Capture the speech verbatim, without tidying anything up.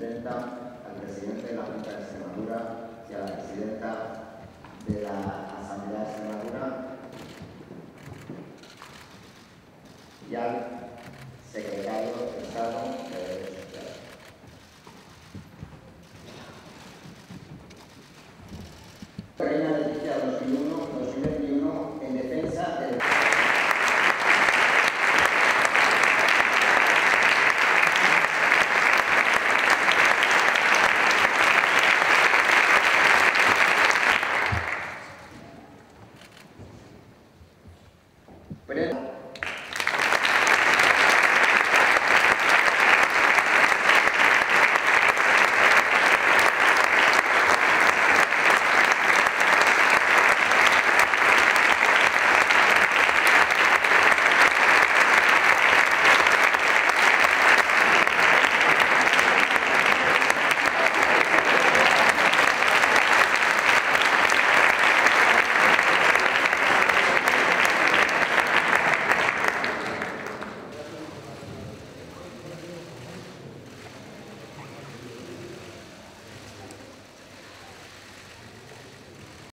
vicepresidenta, al presidente de la Junta de Extremadura y a la presidenta de la Asamblea de Extremadura y al secretario de Estado de